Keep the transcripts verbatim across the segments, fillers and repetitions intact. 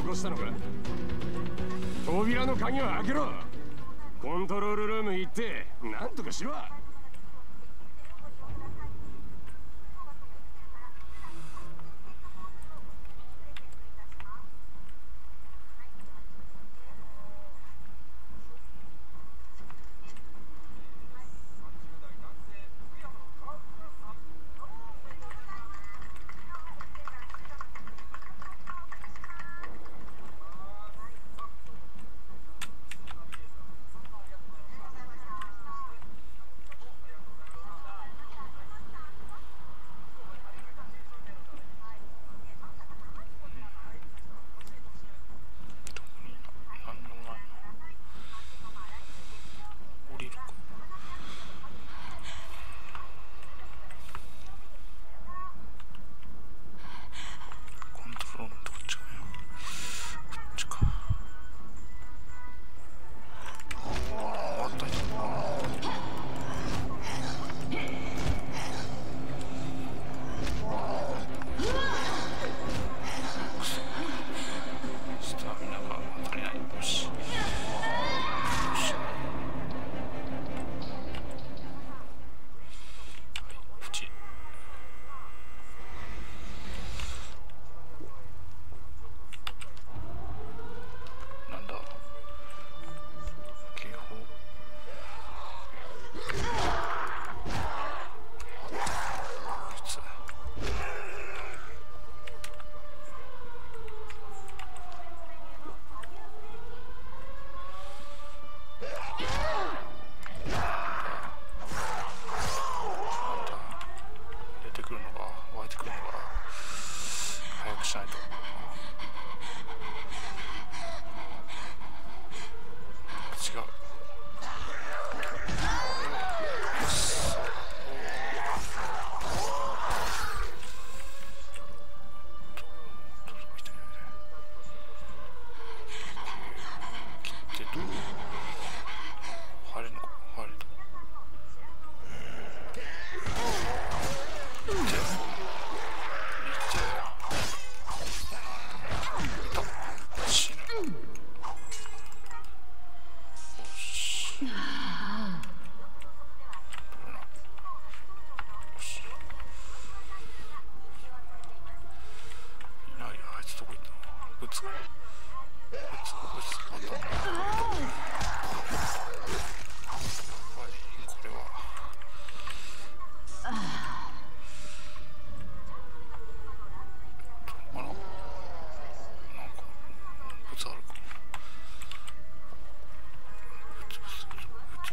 こしたのか。扉の鍵を開けろ。コントロールルーム行って何とかしろ。 つ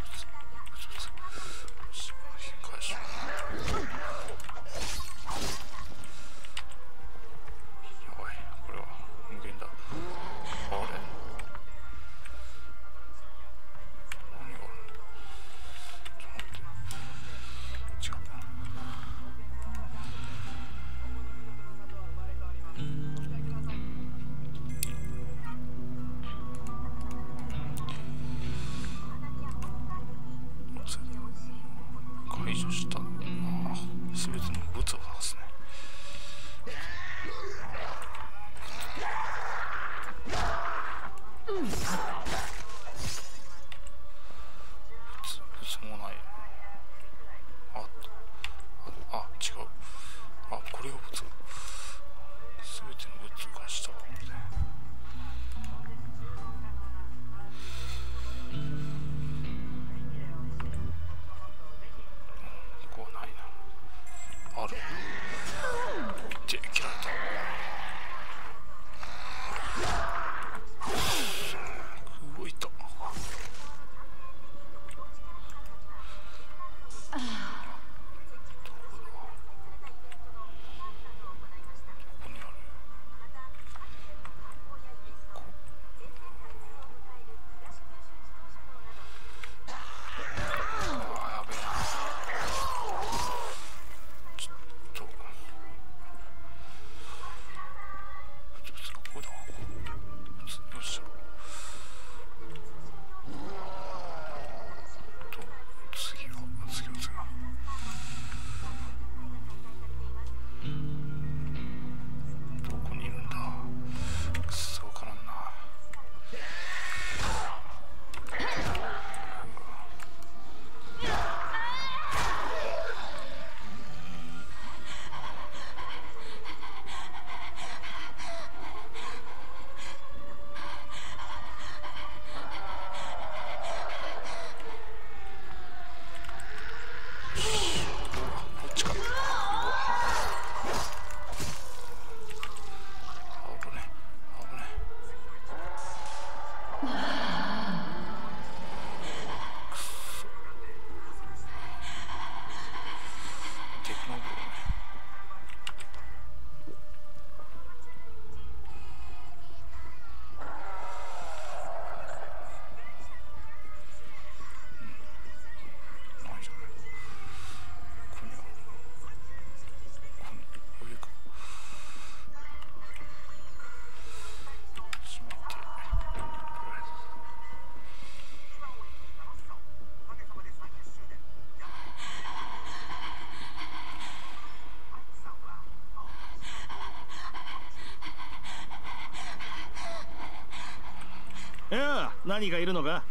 いや、何がいるのか。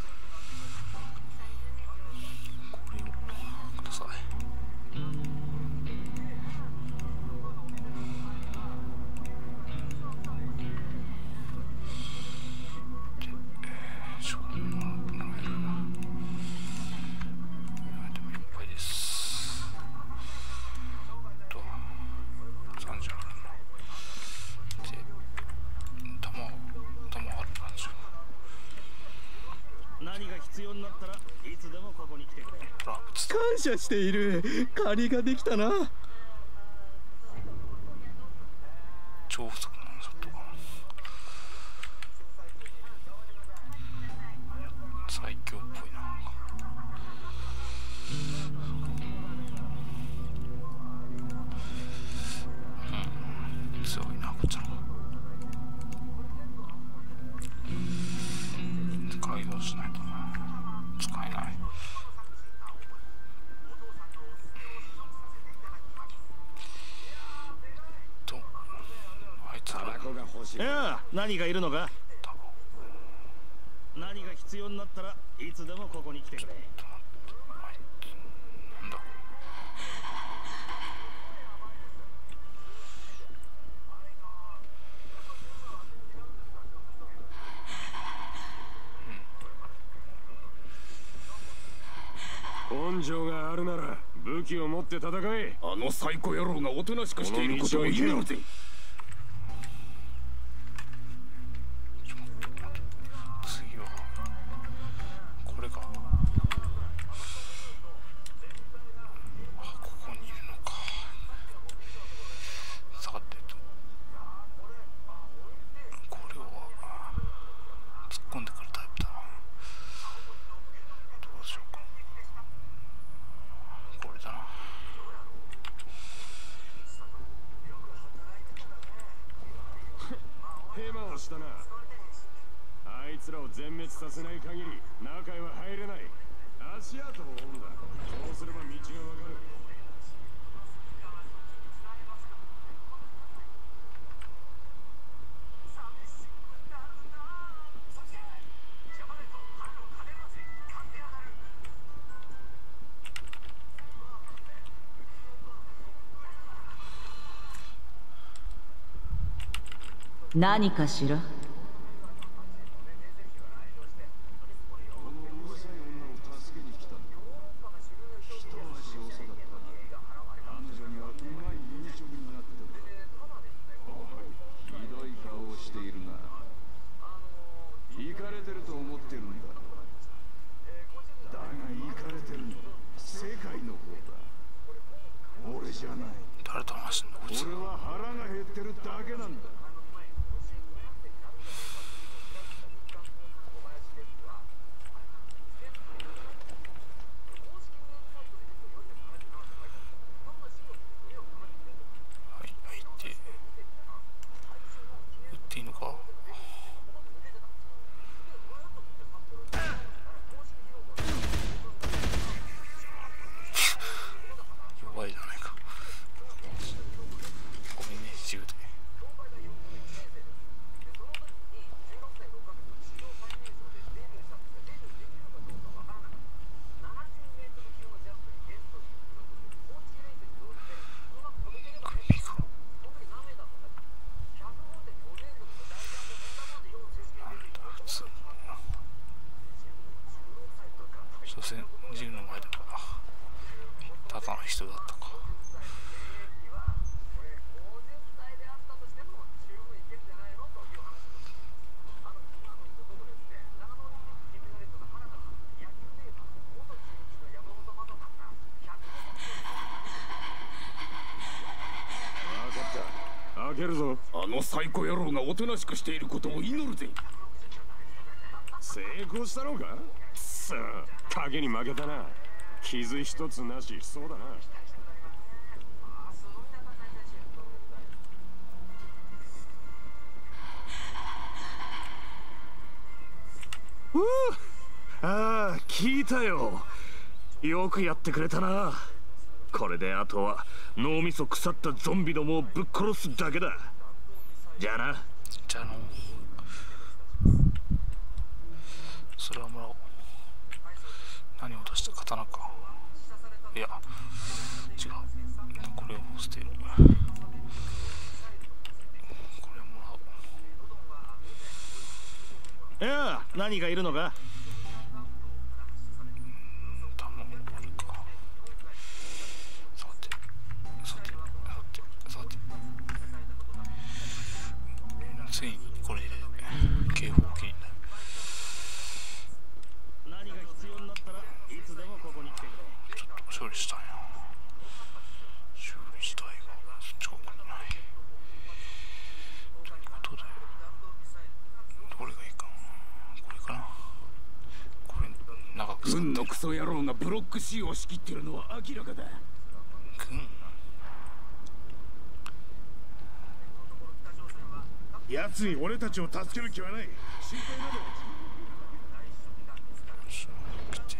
これをください。で、えー、しょうがないな。でもいっぱいです。とさんじゅうあるな。で、玉を玉ある感じ。 何が必要になったらいつでもここに来てくれ。 感謝している。借りができたな。 超不足なのちょっと最強っぽいな。うん、強いなこっちの方が。改造しないと使えない。とあいつらいや、何がいるのか。 タバコ。 何が必要になったらいつでもここに来てくれ。 なんだ根性があるなら武器を持って戦え。 あのサイコ野郎がおとなしくしていることを祈るぜ。 次はこれか。あ、ここにいるのか。さてとこれは突っ込んでくるタイプだな。どうしようか。これだな。 ヘマをしたな。あいつらを全滅させない限り中へは入れない。足跡を追うんだ。そうすれば道がわかる。 何かしら。 誰と話してんのこいつ。 俺は腹が減ってるだけなんだ。 はいはいって撃っていいのか。弱いじゃないか。ごめんね自由で。首がなんだ普通。所詮銃の前だからただの人だったか。 開けるぞ。 あのサイコ野郎がおとなしくしていることを祈るぜ。 成功したのか。さあ影に負けたな。傷一つなし。そうだな。 うう、ああ、聞いたよ。よくやってくれたな。これであとは脳みそ腐ったゾンビどもをぶっ殺すだけだ。じゃあな。 じゃあのそれはもらおう。何を出した？刀か。いや違う、これを捨てる。これをもらおう。 いや、何がいるのか。 卵あるか。さてさてさてさて、ついにこれで警報器になる。 何が必要になったらいつでもここに来てくれ。 ちょっと修理したいな。修理したいが近くにないということで、どれがいいかな。これかな。これ長く使ってる。 軍のクソ野郎がブロック C を仕切ってるのは明らかだ。 軍奴に俺たちを助ける気はない。心配など。 来て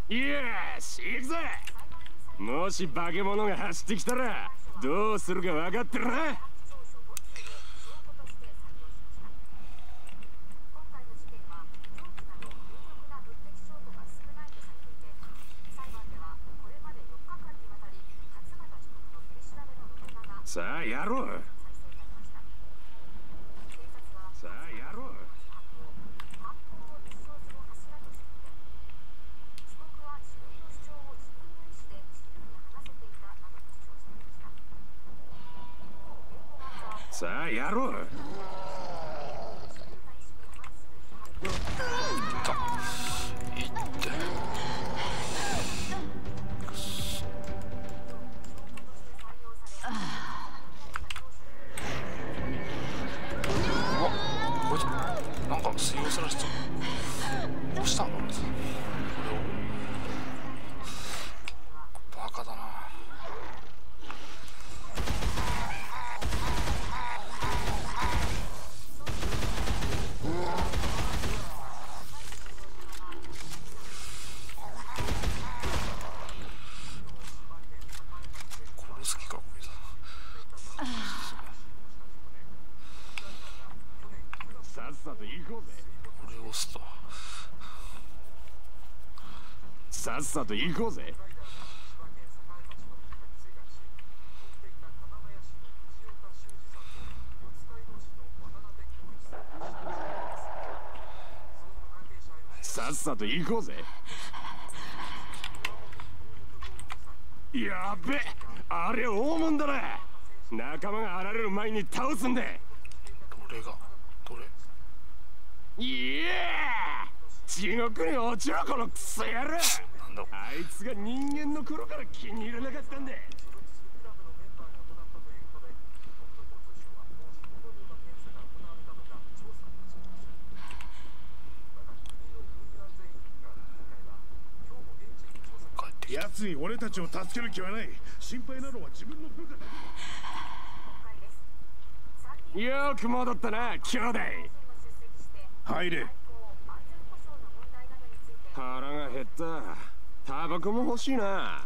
よし行くぜ。もし化け物が走ってきたらどうするか分かってるな。さあやろう。さあやろう。さあやろう。 いってこいつなんか水をさらしてどうしたのこれをバカだな。殺す気かこいつ。 さっさと行こうぜ。 これを押すとさっさと行こうぜ。さっさと行こうぜ。やべえ、あれ大物だな。仲間が現れる前に倒すんだ。 どれがどれ。 いや地獄に落ちろこのクソ野郎。 なんだあいつが人間の頃から気に入らなかったんだ。 帰ってきた。 奴に俺たちを助ける気はない。心配なのは自分の部下だ。 よく戻ったな兄弟。 入れ。 腹が減った。タバコも欲しいな。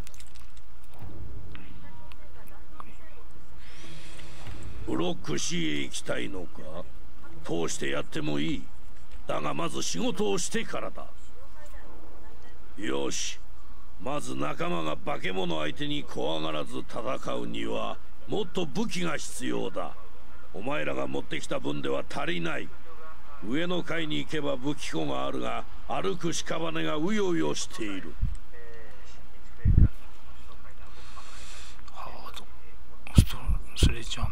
ブロック シー へ行きたいのか。通してやってもいい。だがまず仕事をしてからだ。よし、まず仲間が化け物相手に怖がらず戦うにはもっと武器が必要だ。お前らが持ってきた分では足りない。上の階に行けば武器庫があるが、歩く屍がうようよしている。 ハードストスレジャー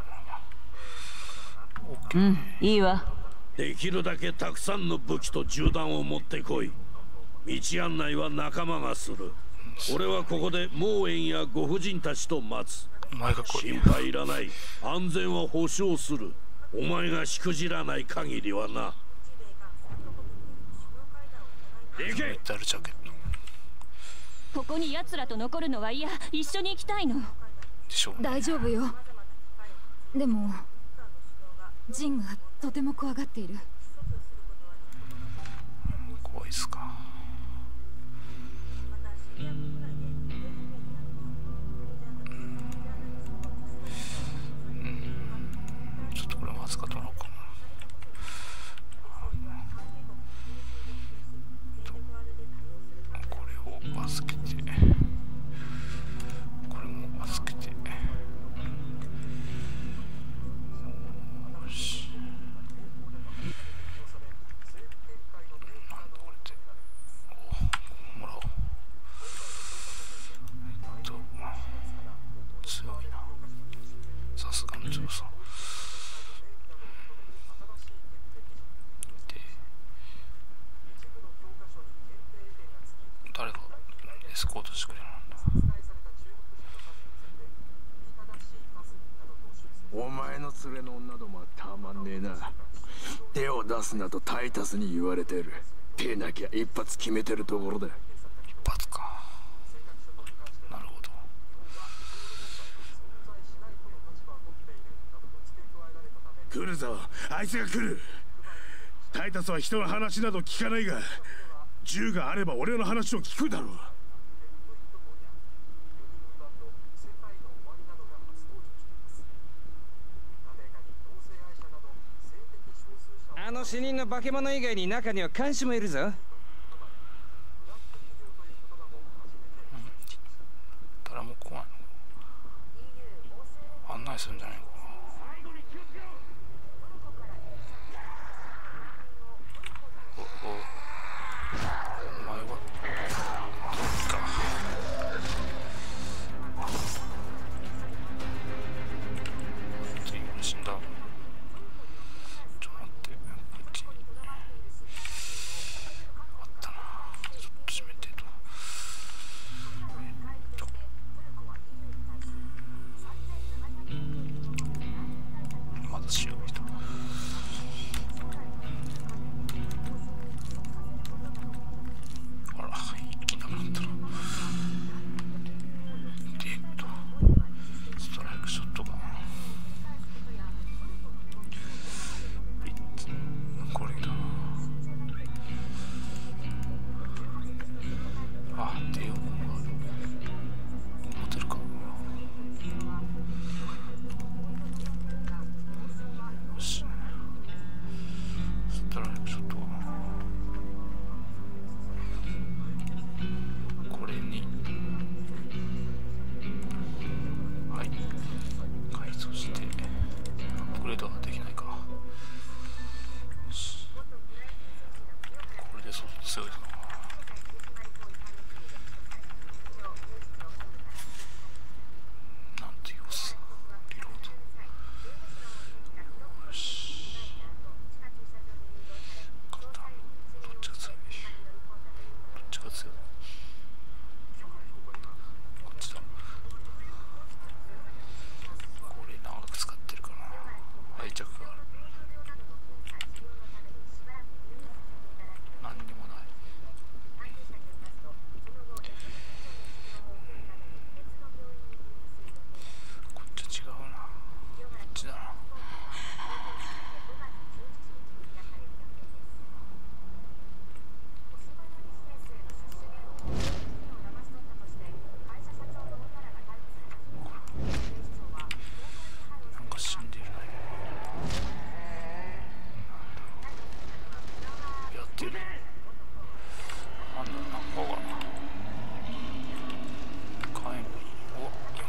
のうん、いいわ。 できるだけたくさんの武器と銃弾を持ってこい。道案内は仲間がする。俺はここでモーエンやご婦人たちと待つ。 お前が来い。 心配いらない。安全は保証する。お前がしくじらない限りはな。 行け。メタルジャケットここに奴らと残るのは嫌。一緒に行きたいの。 でしょ。 大丈夫よ。でもジンがとても怖がっている。 怖いっすか。ちょっとこれも扱ってもらおうかな。これを預けて、これも預けて、よし。なんだこれって。おお、もらおう。えっと、強いな。さすがの強さ。誰がエスコートしてくれるんだ。 お前の連れの女どもはたまんねえな。手を出すなとタイタスに言われてる。手なきゃ一発決めてるところだ。 一発か。なるほど。 来るぞ、あいつが来る。タイタスは人の話など聞かないが、 銃があれば俺の話を聞くだろう。 あの死人の化け物以外に中には監視もいるぞ。 誰も怖いの案内するんじゃないのかな。